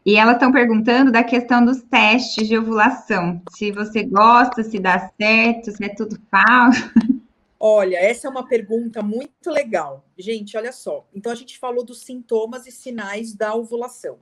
E elas estão perguntando da questão dos testes de ovulação. Se você gosta, se dá certo, se é tudo falso. Olha, essa é uma pergunta muito legal. Gente, olha só. Então, a gente falou dos sintomas e sinais da ovulação.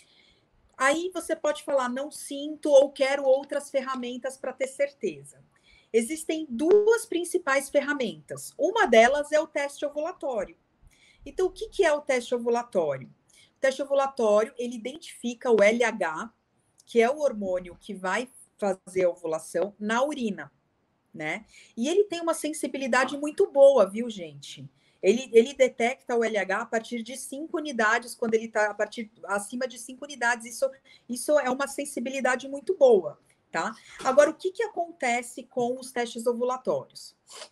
Aí você pode falar, não sinto ou quero outras ferramentas para ter certeza. Existem duas principais ferramentas. Uma delas é o teste ovulatório. Então, o que é o teste ovulatório? O teste ovulatório, ele identifica o LH, que é o hormônio que vai fazer a ovulação, na urina, né? E ele tem uma sensibilidade muito boa, viu, gente? Ele detecta o LH a partir de 5 unidades, quando ele está acima de 5 unidades. Isso é uma sensibilidade muito boa, tá? Agora, o que acontece com os testes ovulatórios?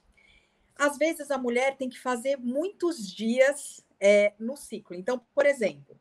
Às vezes a mulher tem que fazer muitos dias no ciclo. Então, por exemplo,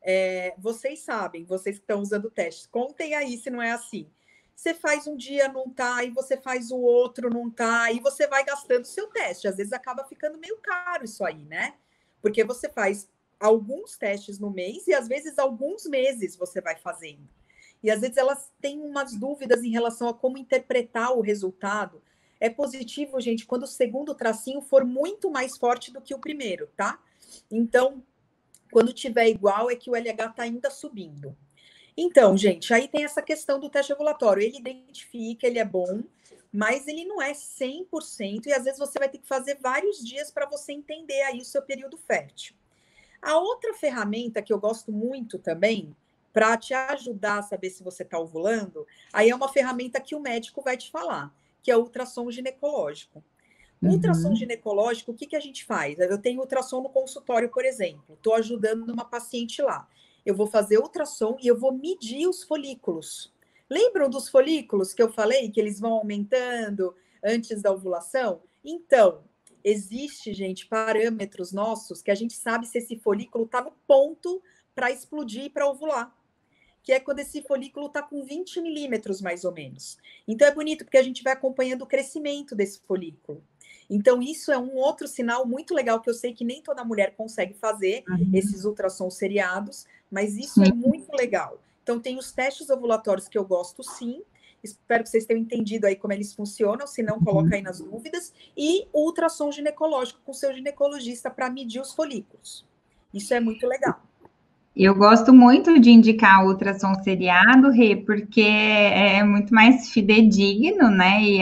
vocês sabem, vocês que estão usando o teste, contem aí se não é assim. Você faz um dia, não tá, e você faz o outro, não tá, e você vai gastando o seu teste. Às vezes acaba ficando meio caro isso aí, né? Porque você faz alguns testes no mês e às vezes alguns meses você vai fazendo. E às vezes elas têm umas dúvidas em relação a como interpretar o resultado. É positivo, gente, quando o segundo tracinho for muito mais forte do que o primeiro, tá? Então, quando tiver igual, é que o LH está ainda subindo. Então, gente, aí tem essa questão do teste ovulatório. Ele identifica, ele é bom, mas ele não é 100%, e às vezes você vai ter que fazer vários dias para você entender aí o seu período fértil. A outra ferramenta que eu gosto muito também, para te ajudar a saber se você está ovulando, aí é uma ferramenta que o médico vai te falar, que é o ultrassom ginecológico. O ultrassom ginecológico, o que a gente faz? Eu tenho ultrassom no consultório, por exemplo. Estou ajudando uma paciente lá. Eu vou fazer ultrassom e eu vou medir os folículos. Lembram dos folículos que eu falei, que eles vão aumentando antes da ovulação? Então, existe, gente, parâmetros nossos que a gente sabe se esse folículo está no ponto para explodir e para ovular. Que é quando esse folículo está com 20 milímetros, mais ou menos. Então, é bonito, porque a gente vai acompanhando o crescimento desse folículo. Então, isso é um outro sinal muito legal, que eu sei que nem toda mulher consegue fazer, esses ultrassons seriados, mas isso é muito legal. Então, tem os testes ovulatórios que eu gosto, sim. Espero que vocês tenham entendido aí como eles funcionam, se não, coloca aí nas dúvidas. E o ultrassom ginecológico com o seu ginecologista para medir os folículos. Isso é muito legal. Eu gosto muito de indicar o ultrassom seriado, Rê, porque é muito mais fidedigno, né? E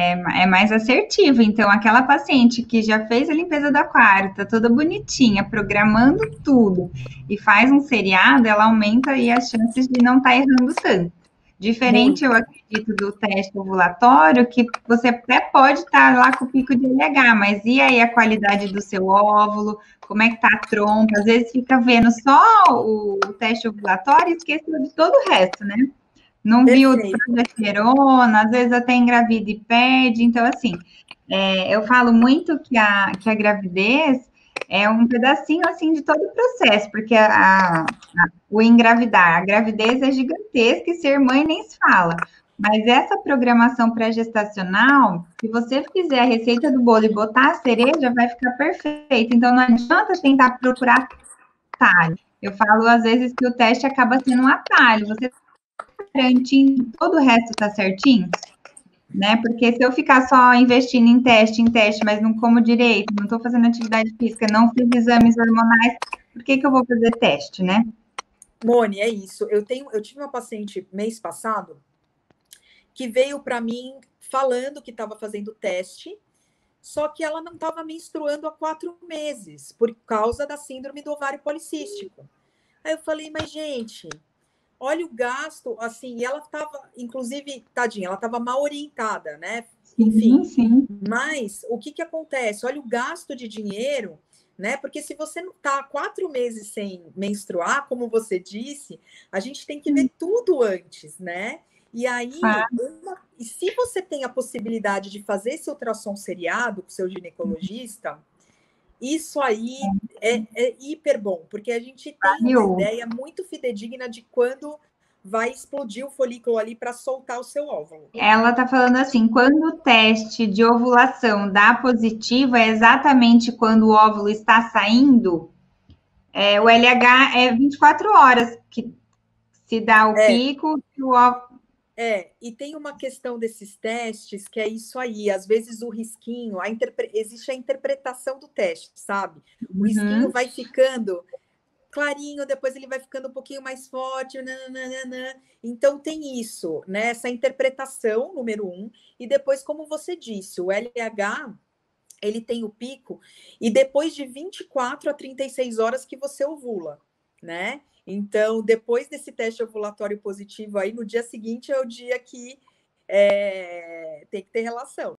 é mais assertivo. Então, aquela paciente que já fez a limpeza do aquário, tá toda bonitinha, programando tudo, e faz um seriado, ela aumenta aí as chances de não estar errando tanto. Diferente, Muito. eu acredito, do teste ovulatório, que você até pode estar lá com o pico de LH, mas e aí a qualidade do seu óvulo? Como é que tá a trompa? Às vezes fica vendo só o teste ovulatório e esqueceu de todo o resto, né? Não viu progesterona, às vezes até engravida e perde. Então, assim, eu falo muito que a gravidez é um pedacinho, assim, de todo o processo, porque o engravidar, a gravidez é gigantesca e ser mãe nem se fala. Mas essa programação pré-gestacional, se você fizer a receita do bolo e botar a cereja, vai ficar perfeito. Então, não adianta tentar procurar atalho. Eu falo, às vezes, que o teste acaba sendo um atalho. Você está garantindo que todo o resto está certinho? Né? Porque se eu ficar só investindo em teste, mas não como direito, não estou fazendo atividade física, não fiz exames hormonais, por que eu vou fazer teste, né? Mone, é isso. Eu tive uma paciente mês passado que veio para mim falando que estava fazendo teste, só que ela não estava menstruando há 4 meses, por causa da síndrome do ovário policístico. Aí eu falei, mas gente, olha o gasto, assim, e ela estava, inclusive, tadinha, ela estava mal orientada, né? Enfim, Sim. mas o que acontece? Olha o gasto de dinheiro, né? Porque se você não está 4 meses sem menstruar, como você disse, a gente tem que ver tudo antes, né? E aí, e se você tem a possibilidade de fazer esse ultrassom seriado com o seu ginecologista, isso aí é hiper bom, porque a gente tem uma ideia muito fidedigna de quando vai explodir o folículo ali para soltar o seu óvulo. Ela está falando assim, quando o teste de ovulação dá positivo, é exatamente quando o óvulo está saindo, o LH é 24 horas, que Se dá o pico, o óvulo... E tem uma questão desses testes que é isso aí. Às vezes o risquinho, existe a interpretação do teste, sabe? O risquinho vai ficando clarinho, depois ele vai ficando um pouquinho mais forte. Nananana. Então tem isso, né? Essa interpretação, número 1. E depois, como você disse, o LH ele tem o pico, e depois de 24 a 36 horas que você ovula, né? Então, depois desse teste ovulatório positivo aí, no dia seguinte é o dia que tem que ter relação.